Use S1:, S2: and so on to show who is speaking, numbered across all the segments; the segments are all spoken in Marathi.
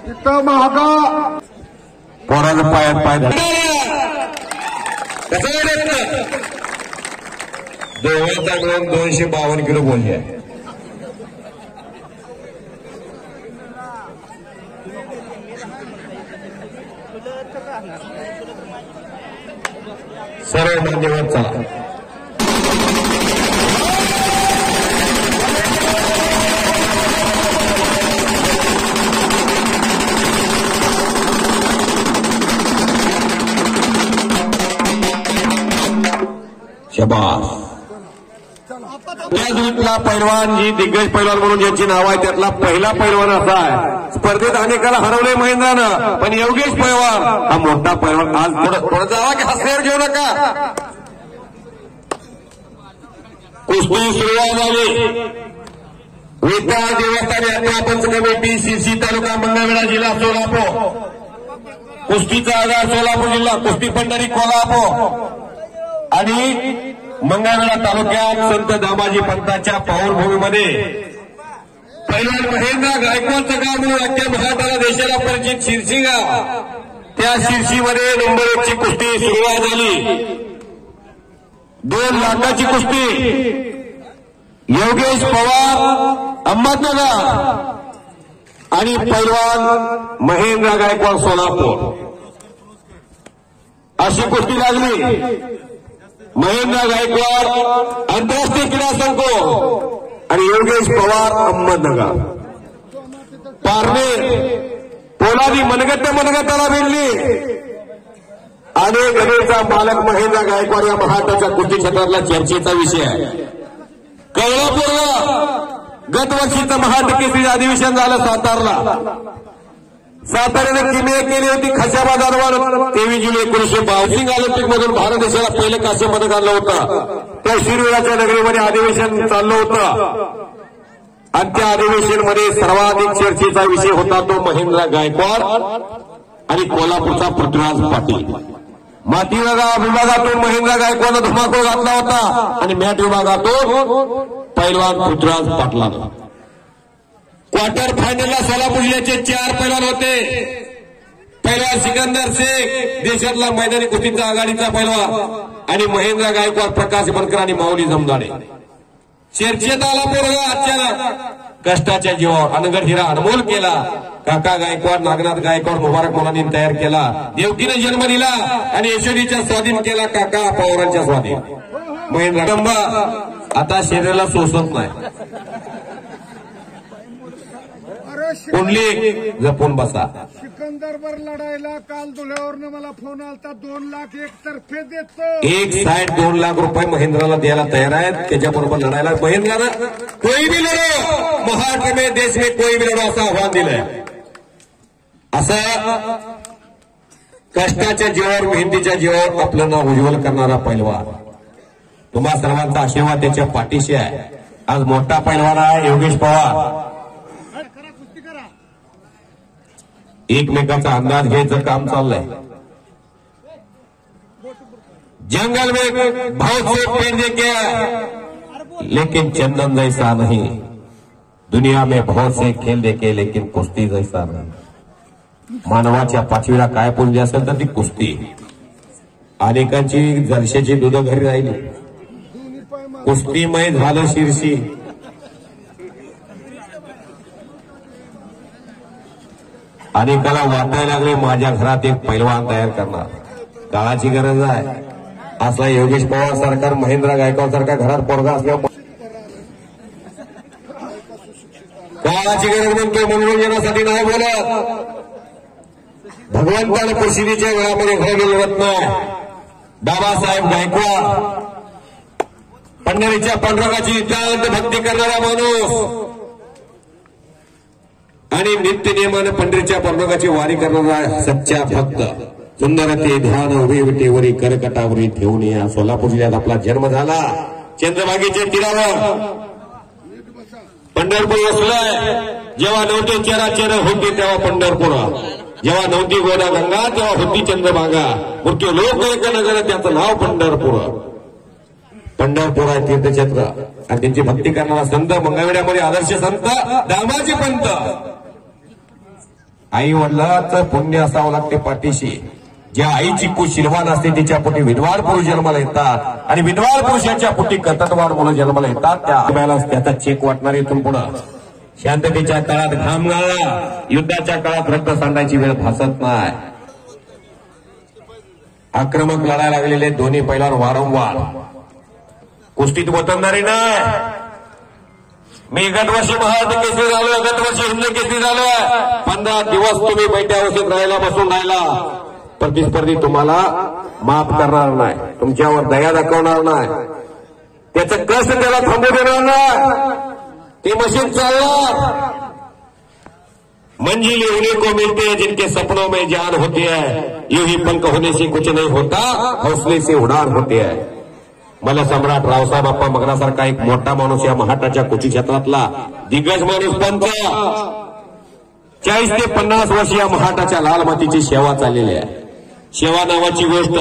S1: तिथं महागा
S2: पोराचं पायात पाय दोघांचा मिळून 252 किलो बोलले आहे. सर्व मान्यवर चला. शबास. त्या झुटला पैलवान जी दिग्गज पैलवान म्हणून ज्यांची नाव आहे त्यातला पहिला पैलवान असा आहे. स्पर्धेत अनेकाला हरवलंय महेंद्रानं, पण योगेश पैलवान हा मोठा पैलवान. आज थोडं जावा की हसण्यावर घेऊ नका. कुस्ती सुरुवात झाली. विठ्ठल देवस्थान यात्रा पंच कमिटी शिरसी तालुका मंगळवेढा जिल्हा सोलापूर. कुस्तीचा आगार सोलापूर जिल्हा, कुस्ती पंढरी कोल्हापूर आणि मंगळवेढा तालुक्यात संत दामाजी पंतांच्या पावनभूमीमध्ये पैलवान महेंद्र गायकवाडचं गाव म्हणून अख्ख्या महाराष्ट्राला देशाला परिचित शिरसी गाव. त्या शिरसीमध्ये नंबर 1 ची कुस्ती सुरुवात झाली. 2 लाखाची कुस्ती. योगेश पवार अहमदनगर आणि पैलवान महेंद्र गायकवाड सोलापूर अशी कुस्ती लागली. महेंद्र गायकवाड आंतरराष्ट्रीय क्रीडा संघ आणि योगेश पवार अहमदनगर. पारनेर पोलादी मनगटाला भिडली आणि गणेशचा मालक महेंद्र गायकवाड या महाराष्ट्राच्या कुस्ती क्षेत्रातला चर्चेचा विषय आहे. कोल्हापूरला गत वर्षीचं महाराष्ट्र केसरी अधिवेशन झालं सातारला. साताऱ्याने किमया केली होती खशाबाजारवर. 23 जुलै 1952 ऑलिम्पिक मधून भारत देशाला पहिलं कांस्य पदक आणलं होतं. त्या शिरवीराच्या नगरीमध्ये अधिवेशन चाललं होतं आणि त्या अधिवेशनमध्ये सर्वाधिक चर्चेचा विषय होता तो महेंद्र गायकवाड आणि कोल्हापूरचा पृथ्वीराज पाटील. माती विभागातून महेंद्र गायकवाडनं धुमाकूळ घातला होता आणि मॅट विभागातून पैलवान पृथ्वीराज पाटलानं. क्वार्टर फायनलला सोलापूर जिल्ह्याचे 4 पैलवान होते. पैलवान सिकंदर शेख देशातला मैदानी कुस्तीचा आघाडीचा पैलवान आणि महेंद्र गायकवाड, प्रकाश बनकर आणि माऊली जमदाडे. चर्चेत आला पोरगा अचानक कष्टाच्या जीवावर अनगढ हिरा अनमोल केला. काका गायकवाड, नागनाथ गायकवाड मुबारक मुलांनी तयार केला. देवकीने जन्म दिला आणि यशोदीच्या स्वाधीन केला काका पवारांच्या स्वाधीन. महेंद्र गंबा आता शरीराला सोसत नाही. कुंडली जपून बसा.
S1: सिकंदरवर लढायला काल धुळ्यावरनं मला फोन आलता. 2 लाख एकतर्फे देतो.
S2: एक साइड 2 लाख रुपये महेंद्राला द्यायला तयार आहेत. त्याच्याबरोबर लढायला महेंद्रानं कोई भी लढो, महाराष्ट्र में देश में कोई भी लढो असं आव्हान दिलंय. असं कष्टाच्या जीवावर, मेहनतीच्या जीवावर आपलं नाव उज्ज्वल करणारा पैलवान. तुम्हा सर्वांचा आशीर्वाद त्याच्या पाठीशी आहे. आज मोठा पैलवान आहे योगेश पवार. एकमेकाचा अंदाज घ्यायचं काम चाललंय. जंगल में बहुत से पेड़ देखे लेकिन चंदन जैसा नहीं. दुनिया में बहुत से खेल देखे लेकिन कुस्ती जैसा नहीं. मानवाच्या पाठीला काय पुंजी असेल तर ती कुस्ती. अनेकांची जरशाची दूध घरी राहिली. कुस्तीमय झालं शिरसी. अनेकाला वाटायला लागले माझ्या घरात एक पैलवान तयार करणार. काळाची गरज आहे. असा योगेश पवार सरकार, महेंद्र गायकवाड सारखा घरात पोरगा असल्यामुळे काळाची गरज म्हणतो. मनोरंजनासाठी नाही बोलत. भगवंतानं परिस्थितीच्या वेळामध्ये घर गेलं नाही. बाबासाहेब गायकवाड पंढरीच्या पांडुरंगाची नितांत भक्ती करणारा माणूस आणि नित्य नियमानं पंढरीच्या पांडुरंगाची वारी करणारा सच्चा भक्त. सुंदर ते ध्यान उभे विटेवरी करकटावरी ठेवून या. सोलापूर जिल्ह्यात आपला जन्म झाला. चंद्रभागेच्या तीरावर पंढरपूर वसलंय. जेव्हा नव्हते चराचर होते तेव्हा पंढरपूर. जेव्हा नव्हती गोदा गंगा तेव्हा होती चंद्रभागा. मृत्यू लोक नगर त्याचं नाव पंढरपूर. पंढरपूर आहे तीर्थक्षेत्र आणि त्यांची भक्ती करणारा संत मंगळवेढ्यामध्ये आदर्श संत दामाजी पंत. आई वडिलाचं पुण्य असावं लागते पाठीशी. ज्या आईची कुशीलवान असते तिच्या पोटी विद्वान पुरुष जन्माला येतात आणि विद्वान पुरुषाच्या पोटी कर्तव्यवान मुलं जन्माला येतात. त्याचा चेक वाटणार इथून पुढं. शांततेच्या काळात घाम गाळला, युद्धाच्या काळात रक्त सांडायची वेळ भासत नाही. आक्रमक लढायला लागलेले दोन्ही पैलवान वारंवार कुस्तीत वतनदारी नाही. मी गतवर्षी महाराष्ट्र केसरी झालोय, गतवर्षी हिंद केसरी झालोय. 15 दिवस तुम्ही बैठ्या अवस्थेत राहिला, बसून राहिला. प्रतिस्पर्धी तुम्हाला माफ करणार नाही, तुमच्यावर दया दाखवणार नाही, त्याचं कष्ट त्याला थांबू देणार नाही. ते मशीन चालणार. मंजिल उन्हीं को मिलते हैं जिनके सपनों में जान होती है. यूं ही पंख होने से कुछ नहीं होता, हौसले से उडान होती है. मला सम्राट रावसाहेब बाप्पा मगरासारखा एक मोठा माणूस या महाटाच्या कुस्ती क्षेत्रातला दिग्गज माणूस पंच 40 ते 50 वर्ष या महाटाच्या लाल मातीची सेवा चाललेली आहे. सेवा नावाची गोष्ट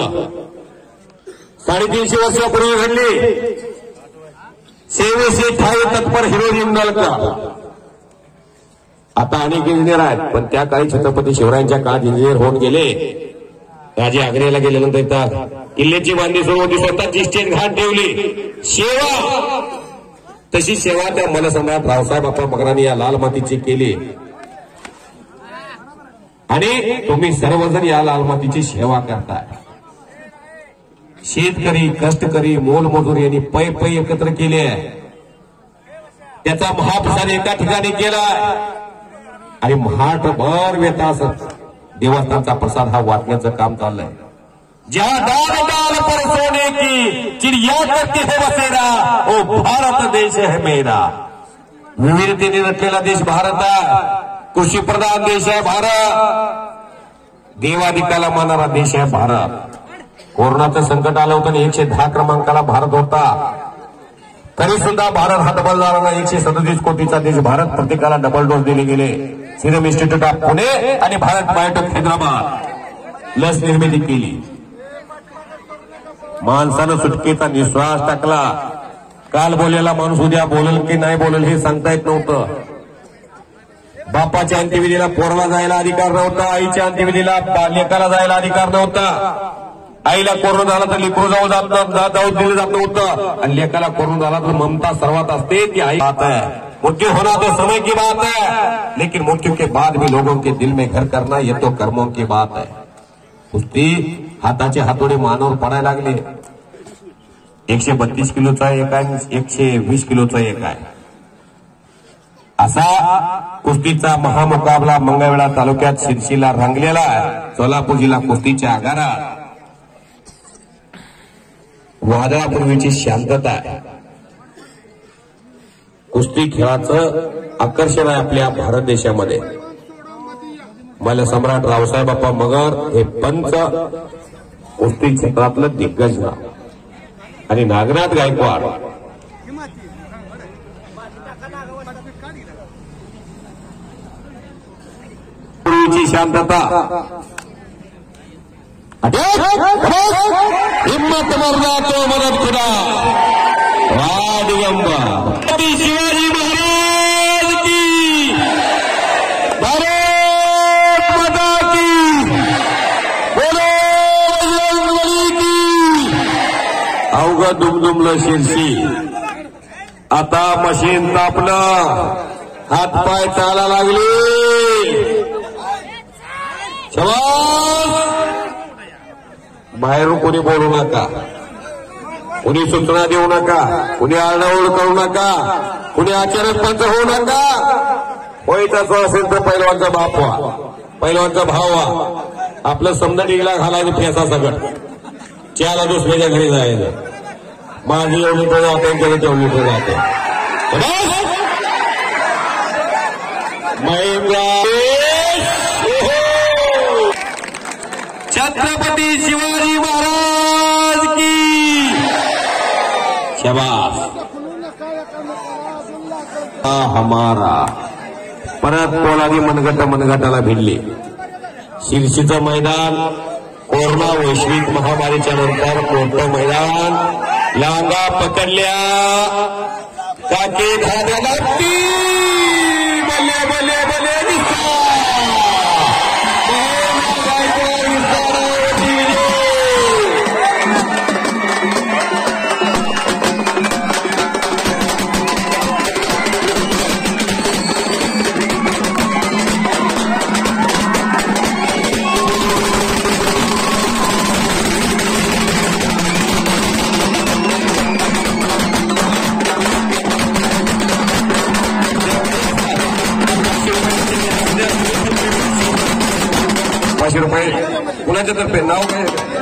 S2: 350 वर्षापूर्वी घडली. सेवेचे ठाई तत्पर हिरो जिंदालकर. आता अनेक इंजिनियर आहेत, पण त्या काळी छत्रपती शिवरायांच्या काळात इंजिनियर होऊन गेले. राजे आग्र्याला गेल्यानंतर येतात, किल्ल्याची बांधणी सुरू होती, स्वतःची स्टेज घाट ठेवली. सेवा तशी सेवा त्या मलसम्राट रावसाहेब बाप्पा मगरांनी या लाल मातीची केली. आणि तुम्ही सर्वजण या लाल मातीची सेवा करताय. शेतकरी, कष्टकरी, मोलमजूर यांनी पै पै एकत्र केले. त्याचा महाप्रसाद एका ठिकाणी केलाय आणि महाटभर वेतास देवस्थानचा प्रसाद हा वाटण्याचं काम चाललंय. जहां डाल डाल पर सोने की चिड़िया करती है बसेरा, ओ भारत देश है मेरा. विविधतेने नटलेला देश भारत आहे. कृषी प्रधान देश आहे भारत. देवादिकाला मानणारा देश आहे भारत. कोरोनाचं संकट आलं होतं आणि 110 क्रमांकाला भारत होता, तरी सुद्धा भारत हा डबल झाला नाही. 137 कोटीचा देश भारत. प्रत्येकाला डबल डोस दिले गेले. सिरम इन्स्टिट्यूट ऑफ पुणे आणि भारत बायोटेक हैदराबाद लस निर्मिती केली. माणसानं सुटकेचा निश्वास टाकला. काल बोललेला माणूस उद्या बोलेल की नाही बोलेल हे सांगता येत नव्हतं. बापाच्या अंत्यविधीला पोराला जायला अधिकार नव्हता, आईच्या अंत्यविधीला लेकाला जायला अधिकार नव्हता. आईला कोरोना झाला तर लेकरू जाऊ दिलं जात नव्हतं आणि लेकाला कोरोना झाला तर ममता सर्वात असते ती आई बात है. मृत्यू होना तो समय की बात है, लेकिन मृत्यू के बाद भी लोगों के दिल में घर करना ये तो कर्मों की बात है. कुस्ती हाताचे हातोडे मानावर पडायला लागले. 132 किलोचा एक आहे, 120 किलोचा एक आहे. असा कुस्तीचा महामुकाबला मंगळवेढा तालुक्यात शिरशीला रंगलेला आहे. सोलापूर जिल्हा कुस्तीच्या आगारात वादळापूर्वीची शांतता आहे. कुस्ती खेळाचं आकर्षण आहे आपल्या भारत देशामध्ये. मला सम्राट रावसाहेब बाप्पा मगर हे पंच कुस्ती क्षेत्रातलं दिग्गज नाव आणि नागनाथ गायकवाड पूर्वीची शांतता. हिम्मत मरना तो मदद खुदा. दिगंबर शिवाजी महाराज की, भारत माता की, बोलो बजरंगबली की. अवघड दुमदुमलं शिरशी. आता मशीन तापलं, हातपाय चाला लागले. बाहेरून कोणी बोलू नका, कुणी सूचना देऊ नका, कुणी आरडाओरड करू नका, कुणी अचानक पंच होऊ नका. होईचा असेल तर पैलवानचा बाप व्हा, पैलवानचा भाव व्हा. आपलं समदडीला घालायचं फेसा सगळं. त्याला दुसऱ्याच्या घरी जायचं. माझी एवढी तो जाते, त्याला तेवढी तो जाते. छत्रपती शिवाजी महाराज की शाबास. हमारा परत पोलादी मनगटाला भिडली. शिरशीचं मैदान कोरोना वैश्विक महामारीच्या नंतर मोठं मैदान. लांगा पकडल्या, काके धाड्या लागती. बले बले बले दिसता. 500 रुपये कुणाच्या तर्फे नाव काय